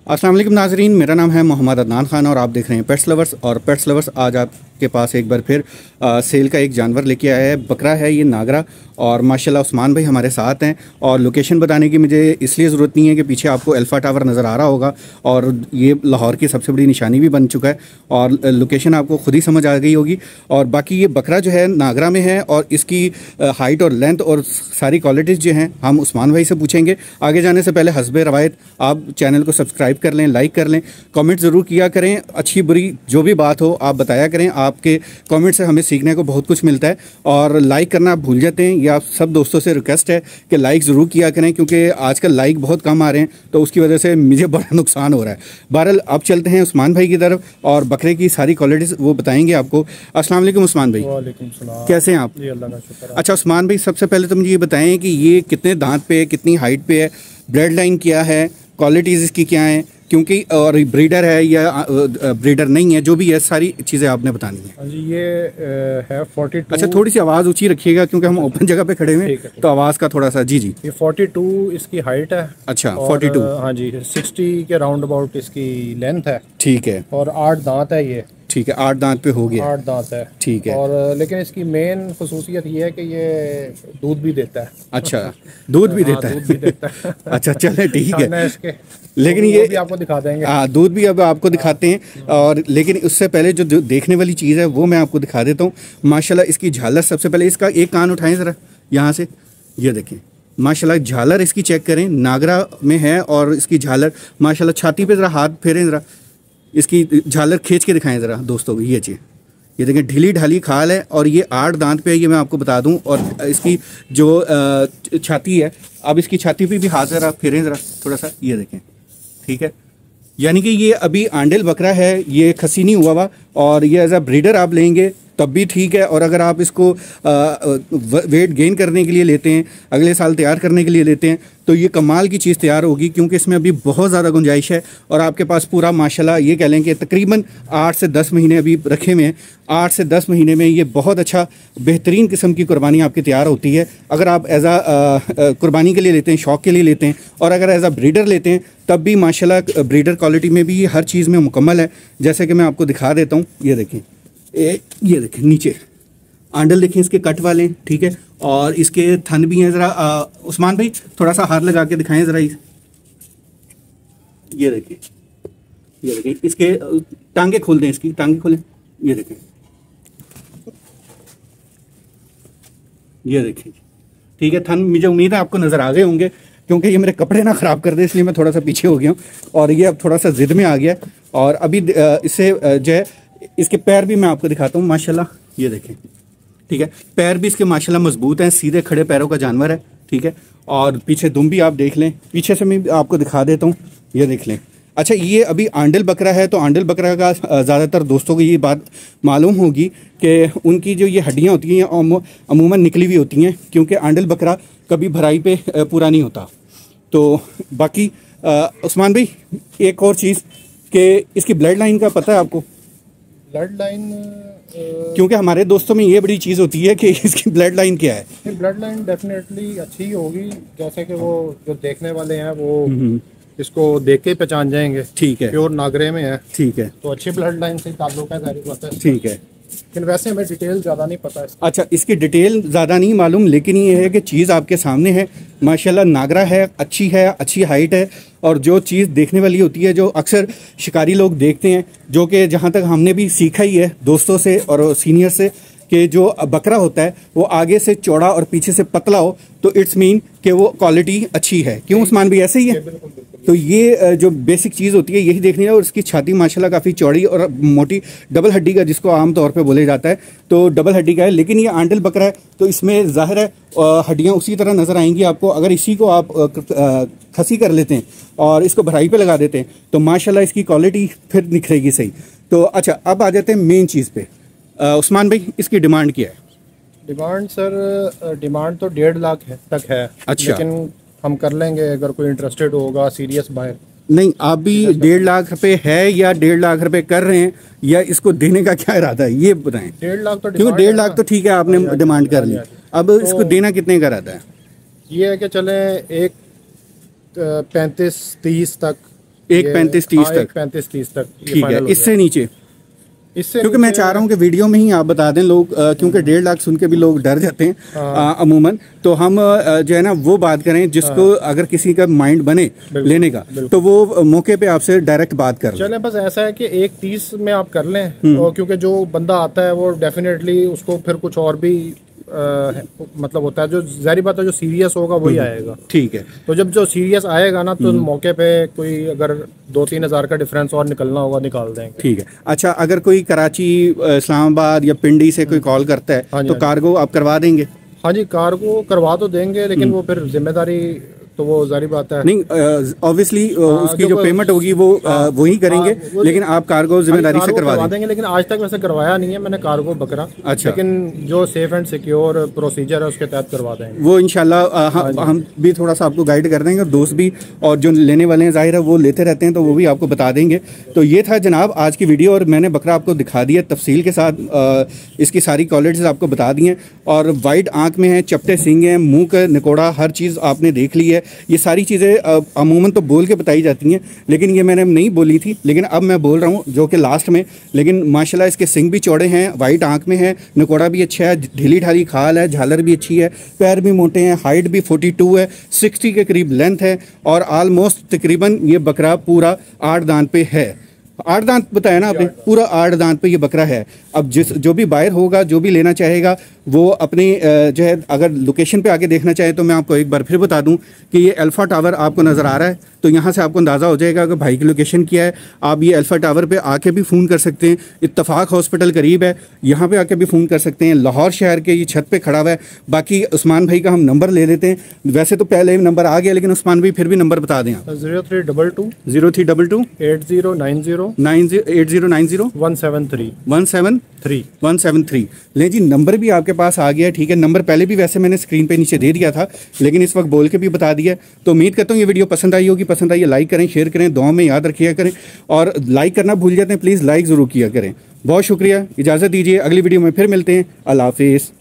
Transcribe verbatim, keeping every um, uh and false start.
अस्सलाम वालेकुम नाजरीन, मेरा नाम है मोहम्मद अदनान खान और आप देख रहे हैं पेट्स लवर्स। और पेट्स लवर्स आज आपके पास एक बार फिर आ, सेल का एक जानवर लेके आया है। बकरा है ये नागरा, और माशाल्लाह उस्मान भाई हमारे साथ हैं। और लोकेशन बताने की मुझे इसलिए ज़रूरत नहीं है कि पीछे आपको अल्फ़ा टावर नज़र आ रहा होगा, और ये लाहौर की सबसे बड़ी निशानी भी बन चुका है, और लोकेशन आपको खुद ही समझ आ गई होगी। और बाकी ये बकरा जो है नागरा में है, और इसकी हाइट और लेंथ और सारी क्वालिटीज़ जो हैं हम उस्मान भाई से पूछेंगे। आगे जाने से पहले हस्बे रवायत आप चैनल को सब्सक्राइब कर लें, लाइक कर लें, कमेंट ज़रूर किया करें। अच्छी बुरी जो भी बात हो आप बताया करें, आपके कमेंट से हमें सीखने को बहुत कुछ मिलता है। और लाइक करना आप भूल जाते हैं, या आप सब दोस्तों से रिक्वेस्ट है कि लाइक ज़रूर किया करें, क्योंकि आजकल लाइक बहुत कम आ रहे हैं, तो उसकी वजह से मुझे बड़ा नुकसान हो रहा है। बहरहाल अब चलते हैं उस्मान भाई की तरफ, और बकरे की सारी क्वालिटीज़ वो बताएंगे आपको। अस्सलाम वालेकुम उस्मान भाई। वालेकुम सलाम। कैसे हैं आप? जी अल्लाह का शुक्र है। अच्छा उस्मान भाई, सबसे पहले तो मुझे ये बताएं कि ये कितने दांत पे है, कितनी हाइट पे है, ब्लड लाइन क्या है, क्वालिटीज़ इसकी क्या हैं, क्योंकि और ब्रीडर है या ब्रीडर नहीं है, जो भी है सारी चीज़ें आपने बतानी है। हाँ जी, ये है फोर्टी टू। अच्छा, थोड़ी सी आवाज़ ऊंची रखिएगा क्योंकि हम ओपन जगह पे खड़े हुए हैं, तो आवाज़ का थोड़ा सा। जी जी। ये फोर्टी टू इसकी हाइट है। अच्छा, फोर्टी टू। हाँ जी, सिक्सटी के राउंड अबाउट इसकी लेंथ है। ठीक है। और आठ दांत है ये। ठीक है, आठ दांत पे हो गया। आठ दांत है। ठीक है। और लेकिन इसकी मेन खसूसियत ये है कि ये दूध भी देता है। अच्छा, दूध भी देता हाँ, है। दूध भी देता है। अच्छा चले ठीक है। इसके लेकिन वो ये भी आपको दिखा देंगे। हाँ, दूध भी अब आपको दिखाते हैं। और लेकिन उससे पहले जो, जो देखने वाली चीज़ है वो मैं आपको दिखा देता हूँ। माशाल्लाह इसकी झालर, सबसे पहले इसका एक कान उठाएं ज़रा यहाँ से, ये देखें माशाल्लाह झालर इसकी चेक करें, नागरा में है। और इसकी झालर माशाल्लाह, छाती पे ज़रा हाथ फेरें, ज़रा इसकी झालर खींच के दिखाएं ज़रा दोस्तों को। ये चीज़ ये देखें, ढीली ढाली खाल है, और ये आठ दांत पे है, ये मैं आपको बता दूं। और इसकी जो छाती है, अब इसकी छाती पे भी हाथ ज़रा फेरें ज़रा थोड़ा सा, ये देखें। ठीक है, यानी कि ये अभी आंडेल बकरा है, ये खसी नहीं हुआ हुआ। और ये एज अ ब्रीडर आप लेंगे तब भी ठीक है, और अगर आप इसको आ, वेट गेन करने के लिए लेते हैं, अगले साल तैयार करने के लिए लेते हैं, तो ये कमाल की चीज़ तैयार होगी, क्योंकि इसमें अभी बहुत ज़्यादा गुंजाइश है। और आपके पास पूरा माशाल्लाह ये कह लें कि तकरीबन आठ से दस महीने अभी रखे हुए हैं। आठ से दस महीने में ये बहुत अच्छा बेहतरीन किस्म की कुर्बानी आपकी तैयार होती है, अगर आप एज आ कुर्बानी के लिए लेते हैं, शौक़ के लिए लेते हैं। और अगर एज आ ब्रीडर लेते हैं तब भी माशाल्लाह ब्रीडर क्वालिटी में भी ये हर चीज़ में मुकम्मल है। जैसे कि मैं आपको दिखा देता हूँ, ये देखें, ए, ये देखें नीचे आंडल देखें इसके कट वाले। ठीक है, और इसके थन भी हैं। ज़रा उस्मान भाई थोड़ा सा हाथ लगा के दिखाएं ज़रा, ये देखें, ये देखें इसके टांगे खोल दें, इसकी टांगे खोलें, ये देखें, ये देखें। ठीक है, थन मुझे उम्मीद है आपको नज़र आ गए होंगे, क्योंकि ये मेरे कपड़े ना ख़राब कर दे इसलिए मैं थोड़ा सा पीछे हो गया हूँ, और ये अब थोड़ा सा ज़िद में आ गया। और अभी इससे जो है इसके पैर भी मैं आपको दिखाता हूँ माशाल्लाह, ये देखें। ठीक है, पैर भी इसके माशाल्लाह मजबूत हैं, सीधे खड़े पैरों का जानवर है। ठीक है, और पीछे दुम भी आप देख लें, पीछे से मैं आपको दिखा देता हूँ, ये देख लें। अच्छा, ये अभी आंडल बकरा है, तो आंडल बकरा का ज़्यादातर दोस्तों को ये बात मालूम होगी कि उनकी जो ये हड्डियाँ होती हैं अमूमन निकली हुई होती हैं, क्योंकि आंडल बकरा कभी भराई पे पूरा नहीं होता। तो बाकी उस्मान भाई एक और चीज़ कि इसकी ब्लड लाइन का पता है आपको? ब्लड लाइन, क्योंकि हमारे दोस्तों में ये बड़ी चीज़ होती है कि इसकी ब्लड लाइन क्या है। ब्लड लाइन डेफिनेटली अच्छी होगी, जैसे कि वो जो देखने वाले हैं वो इसको देख के पहचान जाएंगे। ठीक है, प्योर नागरे में है। ठीक है, तो अच्छी ब्लड लाइन से ताल्लुक है, जाहिर बात है। ठीक है, लेकिन वैसे हमें डिटेल ज़्यादा नहीं पता है। अच्छा, इसकी डिटेल ज़्यादा नहीं मालूम, लेकिन ये है कि चीज़ आपके सामने है माशाल्लाह, नागरा है, अच्छी है, अच्छी हाइट है। और जो चीज़ देखने वाली होती है, जो अक्सर शिकारी लोग देखते हैं, जो कि जहाँ तक हमने भी सीखा ही है दोस्तों से और सीनियर से, कि जो बकरा होता है वो आगे से चौड़ा और पीछे से पतला हो, तो इट्स मीन कि वो क्वालिटी अच्छी है। क्यों उस्मान भी ऐसे ही है? तो ये जो बेसिक चीज़ होती है यही देखनी है। और इसकी छाती माशाल्लाह काफ़ी चौड़ी और मोटी, डबल हड्डी का जिसको आम तौर पे बोले जाता है, तो डबल हड्डी का है। लेकिन ये आंडल बकरा है, तो इसमें ज़ाहिर है हड्डियाँ उसी तरह नज़र आएंगी आपको। अगर इसी को आप खसी कर लेते हैं और इसको भराई पे लगा देते हैं, तो माशाल्लाह इसकी क्वालिटी फिर निखरेगी सही। तो अच्छा, अब आ जाते हैं मेन चीज़ पे। उस्मान भाई, इसकी डिमांड क्या है? डिमांड सर, डिमांड तो डेढ़ लाख है तक है। अच्छा, लेकिन हम कर लेंगे अगर कोई इंटरेस्टेड होगा, सीरियस बायर। नहीं, आप भी डेढ़ लाख रुपए है या डेढ़ लाख रुपए कर रहे हैं, या इसको देने का क्या इरादा है ये बताएं। डेढ़ लाख तो क्योंकि डेढ़ लाख तो ठीक है, आपने डिमांड कर ली, अब इसको देना कितने का इरादा है? ये है कि चले एक पैंतीस तीस तक एक पैंतीस तीस तक, पैंतीस तीस तक, ठीक है। इससे नीचे, इससे क्योंकि मैं चाह रहा हूँ कि वीडियो में ही आप बता दें लोग, क्योंकि डेढ़ लाख सुन के भी लोग डर जाते हैं अमूमन, तो हम आ, जो है ना वो बात करें जिसको अगर किसी का माइंड बने लेने का तो वो मौके पे आपसे डायरेक्ट बात कर चलें। बस ऐसा है कि एक तीस में आप कर लें, तो क्योंकि जो बंदा आता है वो डेफिनेटली उसको फिर कुछ और भी आ, मतलब होता है, जो जाहिर बात है जो सीरियस होगा वही आएगा, ठीक है। तो जब जो सीरियस आएगा ना तो मौके पे कोई अगर दो तीन हजार का डिफरेंस और निकलना होगा निकाल देंगे, ठीक है। अच्छा, अगर कोई कराची, इस्लामाबाद या पिंडी से कोई कॉल करता है हाँ तो कार्गो आप करवा देंगे? हाँ जी, कार्गो करवा तो देंगे, लेकिन वो फिर जिम्मेदारी तो वो जारी बात है, नहीं ऑब्वियसली उसकी जो, जो पेमेंट होगी वो वो ही करेंगे, लेकिन आप कार्गो जिम्मेदारी से करवा देंगे। लेकिन आज तक वैसे करवाया नहीं है मैंने कार्गो बकरा, अच्छा, लेकिन जो सेफ एंड सिक्योर प्रोसीजर है उसके तहत करवा देंगे वो इंशाल्लाह। हम, हम भी थोड़ा सा आपको गाइड कर देंगे, दोस्त भी और जो लेने वाले हैं जाहिर है वो लेते रहते हैं, तो वो भी आपको बता देंगे। तो ये था जनाब आज की वीडियो, और मैंने बकरा आपको दिखा दिया तफसील के साथ, इसकी सारी क्वालिटीज आपको बता दी हैं, और वाइट आंख में है, चपटे सींग हैं, मुंह का निकोड़ा, हर चीज़ आपने देख ली है। ये सारी चीज़ें अमूमन तो बोल के बताई जाती हैं, लेकिन ये मैंने नहीं बोली थी, लेकिन अब मैं बोल रहा हूँ जो कि लास्ट में। लेकिन माशाल्लाह इसके सिंग भी चौड़े हैं, वाइट आंख में है, निकोड़ा भी अच्छा है, ढीली ढाली खाल है, झालर भी अच्छी है, पैर भी मोटे हैं, हाइट भी बयालीस है, साठ के करीब लेंथ है, और आलमोस्ट तकरीबन ये बकरा पूरा आठ दांत पे है। आठ दांत बताया ना आपने, पूरा आठ दांत पे ये बकरा है। अब जिस जो भी बायर होगा, जो भी लेना चाहेगा, वो अपनी जो है अगर लोकेशन पे आके देखना चाहे तो मैं आपको एक बार फिर बता दूं कि ये अल्फ़ा टावर आपको नज़र आ रहा है, तो यहाँ से आपको अंदाज़ा हो जाएगा कि भाई की लोकेशन क्या है। आप ये अल्फ़ा टावर पे आके भी फ़ोन कर सकते हैं, इत्तफाक हॉस्पिटल करीब है, यहाँ पे आके भी फ़ोन कर सकते हैं। लाहौर शहर के ये छत पे खड़ा हुआ है। बाकी उस्मान भाई का हम नंबर ले लेते हैं, वैसे तो पहले नंबर आ गया, लेकिन उस्मान भाई फिर भी नंबर बता दें आप। Zero three double two zero three double two eight zero nine zero nine zero eight zero nine zero one seven three one seven three one seven three ले जी, नंबर भी आपके पास आ गया, ठीक है। नंबर पहले भी वैसे मैंने स्क्रीन पे नीचे दे दिया था, लेकिन इस वक्त बोल के भी बता दिया। तो उम्मीद करता हूँ ये वीडियो पसंद आई होगी। पसंद आई है लाइक करें, शेयर करें, दुआ में याद रखिए करें, और लाइक करना भूल जाते हैं प्लीज़ लाइक ज़रूर किया करें। बहुत शुक्रिया, इजाज़त दीजिए, अगली वीडियो में फिर मिलते हैं। अल्लाह हाफिज़।